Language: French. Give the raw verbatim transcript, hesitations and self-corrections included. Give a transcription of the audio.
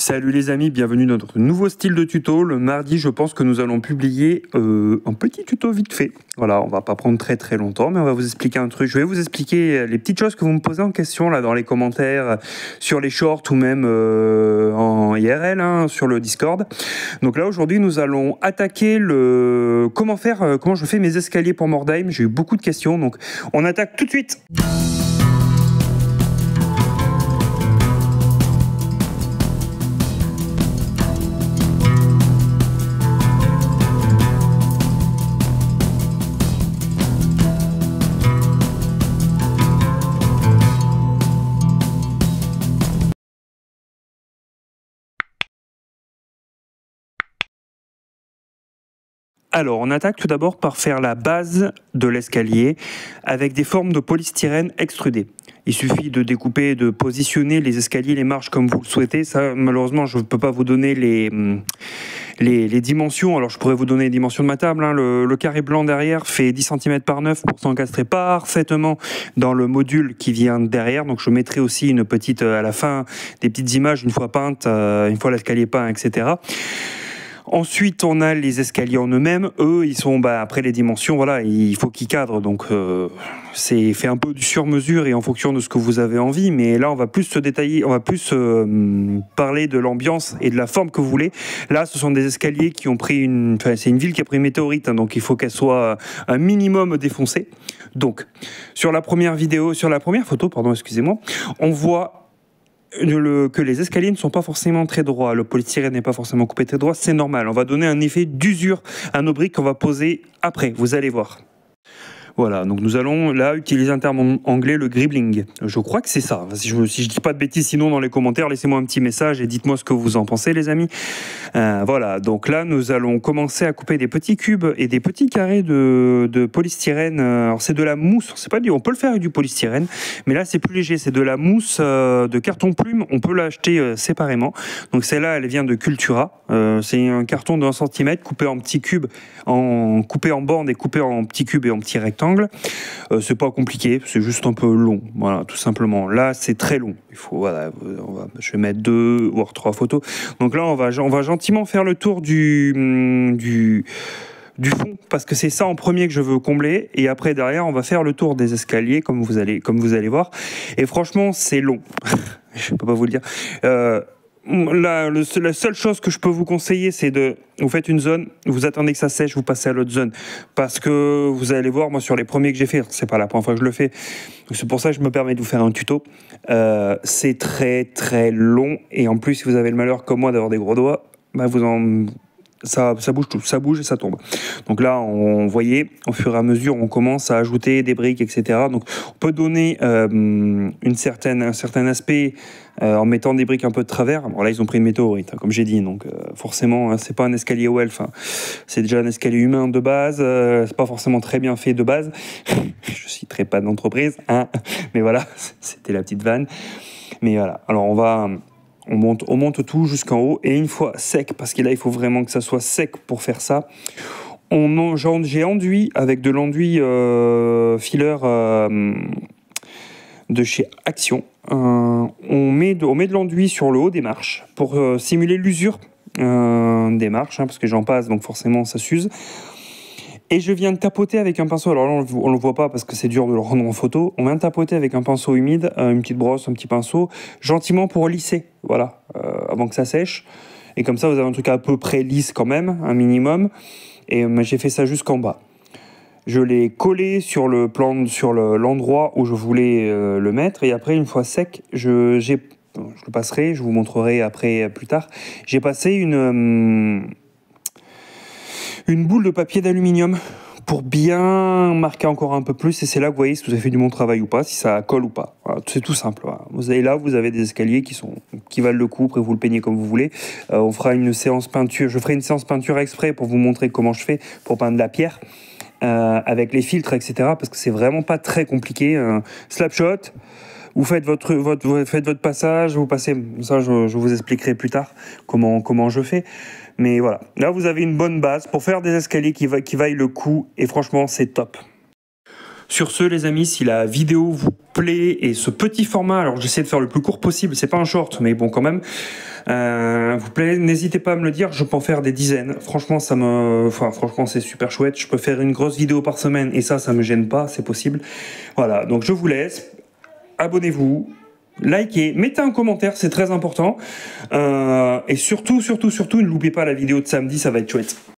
Salut les amis, bienvenue dans notre nouveau style de tuto. Le mardi, je pense que nous allons publier euh, un petit tuto vite fait. Voilà, on va pas prendre très très longtemps, mais on va vous expliquer un truc. Je vais vous expliquer les petites choses que vous me posez en question là dans les commentaires, sur les shorts ou même euh, en I R L, hein, sur le Discord. Donc là aujourd'hui, nous allons attaquer le comment faire, euh, comment je fais mes escaliers pour Mordheim. J'ai eu beaucoup de questions, donc on attaque tout de suite. Alors, on attaque tout d'abord par faire la base de l'escalier avec des formes de polystyrène extrudées. Il suffit de découper, de positionner les escaliers, les marches comme vous le souhaitez. Ça, malheureusement, je ne peux pas vous donner les, les, les dimensions. Alors, je pourrais vous donner les dimensions de ma table. Hein. Le, le carré blanc derrière fait dix centimètres par neuf pour s'encastrer parfaitement dans le module qui vient derrière. Donc, je mettrai aussi une petite, à la fin, des petites images une fois peintes, une fois l'escalier peint, et cetera. Ensuite, on a les escaliers en eux-mêmes. Eux, ils sont, bah, après les dimensions, voilà, il faut qu'ils cadrent. Donc, euh, c'est fait un peu du sur-mesure et en fonction de ce que vous avez envie. Mais là, on va plus se détailler, on va plus euh, parler de l'ambiance et de la forme que vous voulez. Là, ce sont des escaliers qui ont pris une... Enfin, c'est une ville qui a pris une météorite, hein, donc il faut qu'elle soit un minimum défoncée. Donc, sur la première vidéo, sur la première photo, pardon, excusez-moi, on voit... Le, que les escaliers ne sont pas forcément très droits, le polystyrène n'est pas forcément coupé très droit, c'est normal. On va donner un effet d'usure à nos briques qu'on va poser après, vous allez voir. Voilà, donc nous allons là utiliser un terme anglais, le gribbling. Je crois que c'est ça. Si je ne si je dis pas de bêtises, sinon dans les commentaires, laissez-moi un petit message et dites-moi ce que vous en pensez, les amis. Euh, voilà, donc là, nous allons commencer à couper des petits cubes et des petits carrés de, de polystyrène. Alors, c'est de la mousse, c'est pas du, on peut le faire avec du polystyrène, mais là, c'est plus léger. C'est de la mousse euh, de carton plume. On peut l'acheter euh, séparément. Donc, celle-là, elle vient de Cultura. Euh, c'est un carton de un centimètre coupé en petits cubes, en, coupé en bornes et coupé en petits cubes et en petits rectangles. Euh, c'est pas compliqué, c'est juste un peu long, voilà, tout simplement. Là, c'est très long. Il faut, voilà, on va, je vais mettre deux voire trois photos. Donc là, on va, on va gentiment faire le tour du, du, du fond, parce que c'est ça en premier que je veux combler. Et après, derrière, on va faire le tour des escaliers, comme vous allez, comme vous allez voir. Et franchement, c'est long. Je peux pas vous le dire. Euh, La, le, la seule chose que je peux vous conseiller, c'est de, vous faites une zone, vous attendez que ça sèche, vous passez à l'autre zone. Parce que vous allez voir, moi sur les premiers que j'ai fait, c'est pas la première fois que je le fais, c'est pour ça que je me permets de vous faire un tuto. Euh, c'est très très long, et en plus, si vous avez le malheur comme moi d'avoir des gros doigts, bah vous en... Ça, ça bouge tout, ça bouge et ça tombe. Donc là, on voyait, au fur et à mesure, on commence à ajouter des briques, et cetera. Donc on peut donner euh, une certaine, un certain aspect euh, en mettant des briques un peu de travers. Bon là, ils ont pris une météorite, hein, comme j'ai dit. Donc euh, forcément, hein, c'est pas un escalier Welf. Hein. C'est déjà un escalier humain de base. Euh, c'est pas forcément très bien fait de base. Je citerai pas d'entreprise, hein. Mais voilà, c'était la petite vanne. Mais voilà. Alors on va... On monte, on monte tout jusqu'en haut, et une fois sec, parce que là il faut vraiment que ça soit sec pour faire ça, on, j'ai enduit avec de l'enduit euh, filler euh, de chez Action. Euh, on, met de, on met de l'enduit sur le haut des marches pour euh, simuler l'usure euh, des marches, hein, parce que j'en passe, donc forcément ça s'use. Et je viens de tapoter avec un pinceau, alors là on ne le voit pas parce que c'est dur de le rendre en photo, on vient de tapoter avec un pinceau humide, une petite brosse, un petit pinceau, gentiment pour lisser, voilà, euh, avant que ça sèche. Et comme ça vous avez un truc à peu près lisse quand même, un minimum. Et euh, j'ai fait ça jusqu'en bas. Je l'ai collé sur le plan, sur le, l'endroit où je voulais euh, le mettre, et après une fois sec, je, j'ai, je le passerai, je vous montrerai après plus tard, j'ai passé une... Euh, une boule de papier d'aluminium pour bien marquer encore un peu plus, et c'est là que vous voyez si vous avez fait du bon travail ou pas, si ça colle ou pas. Voilà, c'est tout simple. Voilà. Vous avez là, vous avez des escaliers qui sont qui valent le coup. Après, vous le peignez comme vous voulez. Euh, on fera une séance peinture. Je ferai une séance peinture exprès pour vous montrer comment je fais pour peindre la pierre euh, avec les filtres, et cetera. Parce que c'est vraiment pas très compliqué. Euh, Slapshot. Vous faites votre, votre, vous faites votre passage, vous passez, ça je, je vous expliquerai plus tard comment, comment je fais. Mais voilà, là vous avez une bonne base pour faire des escaliers qui, va, qui vaillent le coup, et franchement c'est top. Sur ce les amis, si la vidéo vous plaît et ce petit format, alors j'essaie de faire le plus court possible, c'est pas un short, mais bon quand même, euh, vous plaît, n'hésitez pas à me le dire, je peux en faire des dizaines. Franchement, ça me, enfin franchement c'est super chouette. Je peux faire une grosse vidéo par semaine et ça, ça me gêne pas, c'est possible. Voilà, donc je vous laisse. Abonnez-vous. Likez, mettez un commentaire, c'est très important. Euh, et surtout, surtout, surtout, ne l'oubliez pas, la vidéo de samedi, ça va être chouette.